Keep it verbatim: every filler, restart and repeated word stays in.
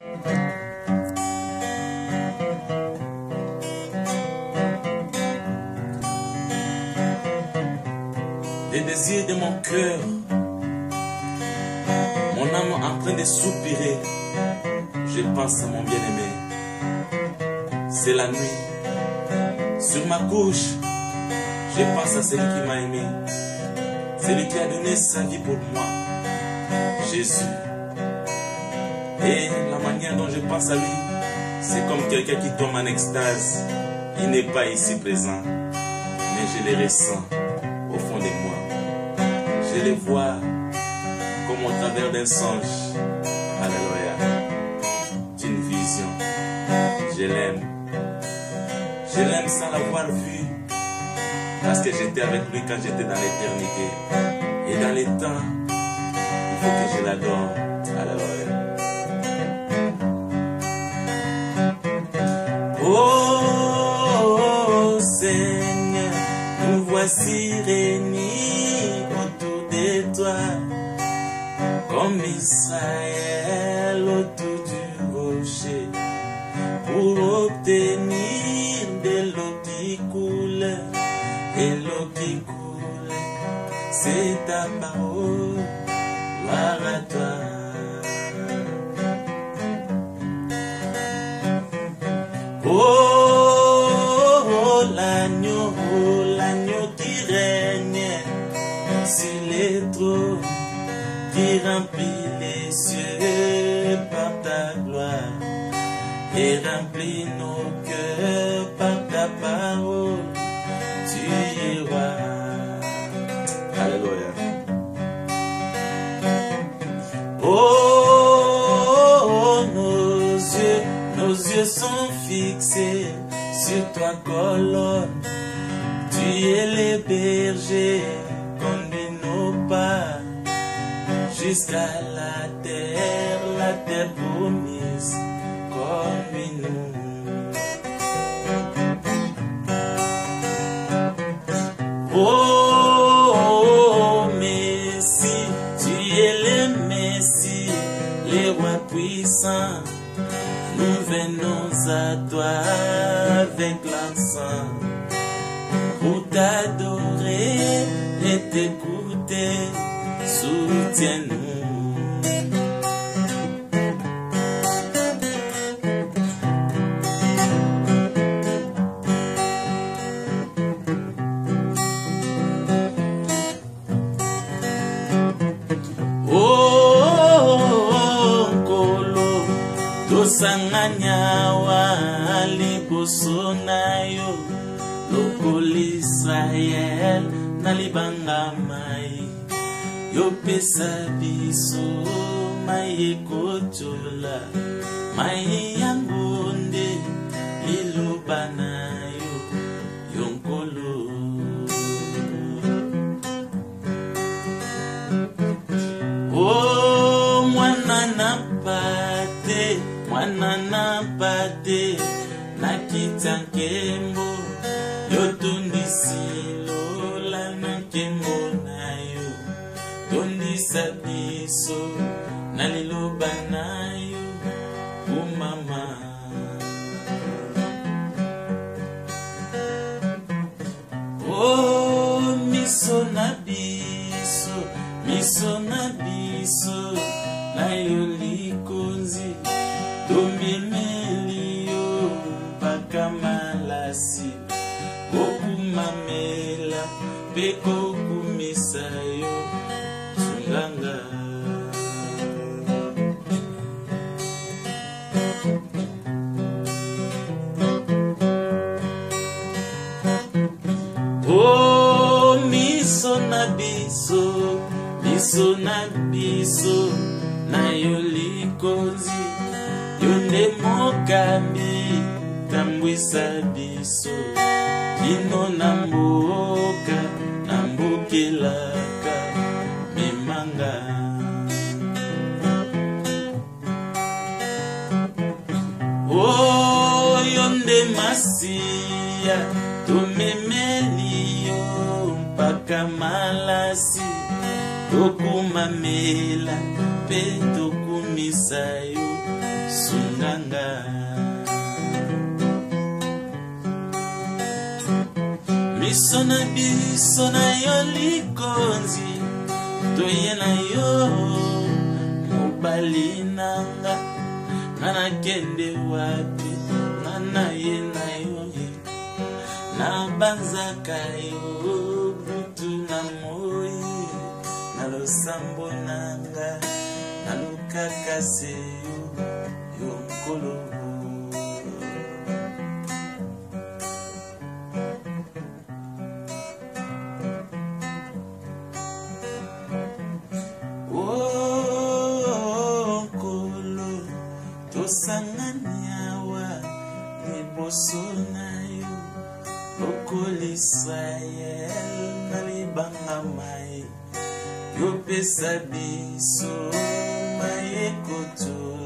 Les désirs de mon cœur, mon âme en train de soupirer, je pense à mon bien-aimé. C'est la nuit, sur ma couche, je pense à celui qui m'a aimé, celui qui a donné sa vie pour moi, Jésus. Et la manière dont je pense à lui, c'est comme quelqu'un qui tombe en extase. Il n'est pas ici présent, mais je le ressens au fond de moi. Je le vois comme au travers d'un songe. Alléluia. D'une vision. Je l'aime. Je l'aime sans l'avoir vu. Parce que j'étais avec lui quand j'étais dans l'éternité. Et dans les temps, il faut que je l'adore. Alléluia. Oh Seigneur, nous voici réunis autour de toi, comme Israël autour du rocher, pour obtenir de l'eau qui coule, et l'eau qui coule, c'est ta parole, gloire à toi. Oh, oh l'agneau, oh, l'agneau qui règne sur les trônes, qui remplit les cieux par ta gloire et remplit nos cœurs par ta parole. Tu es roi. Alléluia. Oh, nos yeux, nos yeux sont fixés sur toi, colonne. Tu es le berger, conduis nos pas jusqu'à la terre, la terre promise, conduis-nous. Oh, Messie, tu es le Messie, le roi puissant. Nous venons à toi avec l'encens pour t'adorer et t'écouter. Soutiens-nous. Oh, Nkolo, tosanganyawa liboso na yo, lokola Israel na libanga mai. Yo pesa biso mai ekotola, mai yangonde liloba na yo, yo Nkolo. Oh, mwana na pate, mwana na pate, na kita nkembo, yo tundisi lola na nkembo na yo, tundisa biso na liloba na yo, oh mama. Oh, miso na biso, miso na biso, na yo likonzi, tomemeli yo mpaka malasi, kokumamela pe kokumisa yo sunganga. Oh, miso na biso, miso na biso, na yo likonzi, yo nde mokambi, tambwisa biso, kino na mboka, na mbokelaka, memanga. Oh, yo nde Masiya, tomemeli yo mpaka malasi, tokumamela pe tokumisa yo su liboso na biso na yo likonzi toye na yo mobali nanga ngana kende wapi ngana ye na yo na banzaka yo butu na moi na losambo nanga na lukakase yo nkolo. Sanganyawa liboso na yo okoli Israel na libanga mai yo pesa biso maye koto